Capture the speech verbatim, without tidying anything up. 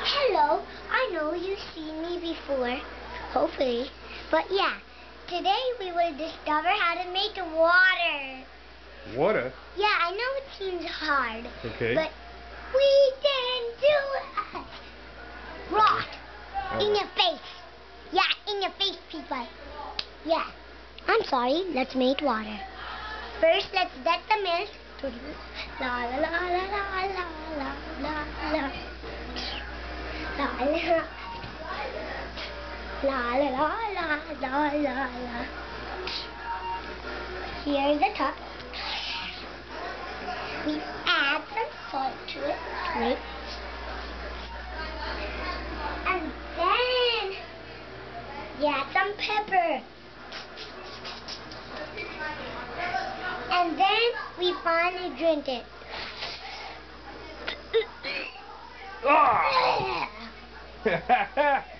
Hello, I know you've seen me before, hopefully. But yeah, today we will discover how to make water. Water? Yeah, I know it seems hard. Okay. But we can do it. Rock. Oh. In your face. Yeah, in your face, people. Yeah. I'm sorry, let's make water. First, let's get the milk. La la la la la la la la la. La la la la la la la la. Here's the top. We add some salt to it. Right. And then you add some pepper. And then we finally drink it. Oh!